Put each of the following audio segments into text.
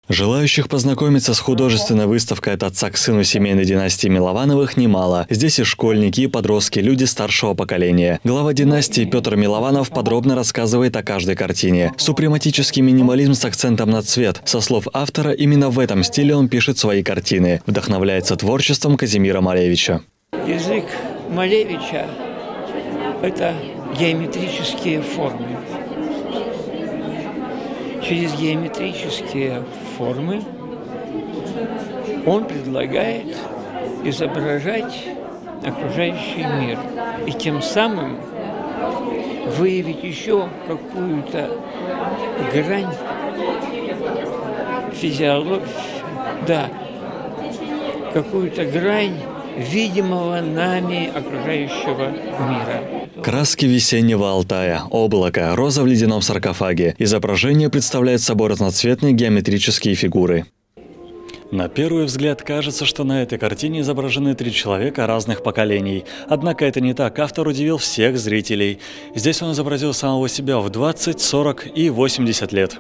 Желающих познакомиться с художественной выставкой «От отца к сыну» семейной династии Миловановых немало. Здесь и школьники, и подростки, люди старшего поколения. Глава династии Петр Милованов подробно рассказывает о каждой картине. Супрематический минимализм с акцентом на цвет. Со слов автора, именно в этом стиле он пишет свои картины. Вдохновляется творчеством Казимира Малевича. Язык Малевича – это геометрические формы. Через геометрические формы он предлагает изображать окружающий мир и тем самым выявить еще какую-то грань физиологии, какую-то грань видимого нами окружающего мира. Краски весеннего Алтая, облако, роза в ледяном саркофаге. Изображение представляет собой разноцветные геометрические фигуры. На первый взгляд кажется, что на этой картине изображены 3 человека разных поколений. Однако это не так. Автор удивил всех зрителей. Здесь он изобразил самого себя в 20, 40 и 80 лет.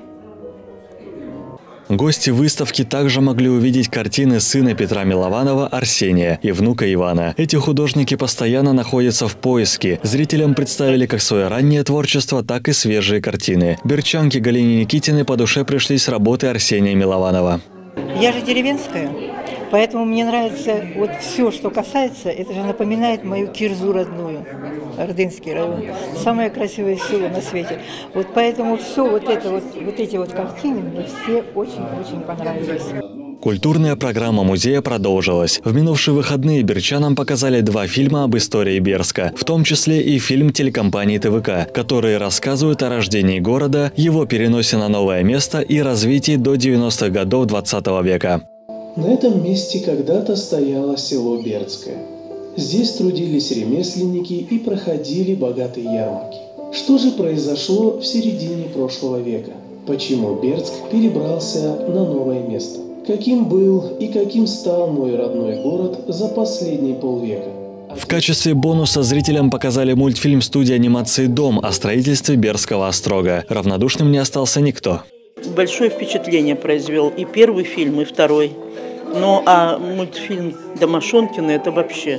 Гости выставки также могли увидеть картины сына Петра Милованова Арсения и внука Ивана. Эти художники постоянно находятся в поиске. Зрителям представили как свое раннее творчество, так и свежие картины. Берчанке Галине Никитиной по душе пришлись работы Арсения Милованова. Я же деревенская, поэтому мне нравится вот все, что касается, это же напоминает мою Кирзу родную, Ордынский район. Самое красивое село на свете. Вот поэтому все вот эти картины мне все очень-очень понравились. Культурная программа музея продолжилась. В минувшие выходные берчанам показали 2 фильма об истории Бердска, в том числе и фильм телекомпании ТВК, которые рассказывают о рождении города, его переносе на новое место и развитии до 90-х годов 20 века. На этом месте когда-то стояло село Бердское. Здесь трудились ремесленники и проходили богатые ярмарки. Что же произошло в середине прошлого века? Почему Бердск перебрался на новое место? Каким был и каким стал мой родной город за последние полвека? В качестве бонуса зрителям показали мультфильм студии анимации «Дом» о строительстве Бердского острога. Равнодушным не остался никто. Большое впечатление произвел и первый фильм, и второй. Ну а мультфильм Домашонкина это вообще,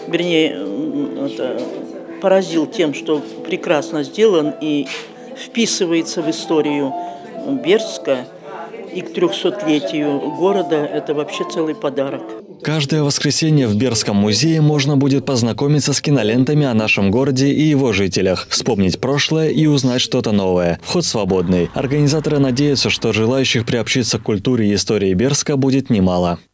поразил тем, что прекрасно сделан и вписывается в историю Бердска. И к 300-летию города это вообще целый подарок. Каждое воскресенье в Бердском музее можно будет познакомиться с кинолентами о нашем городе и его жителях, вспомнить прошлое и узнать что-то новое. Вход свободный. Организаторы надеются, что желающих приобщиться к культуре и истории Бердска будет немало.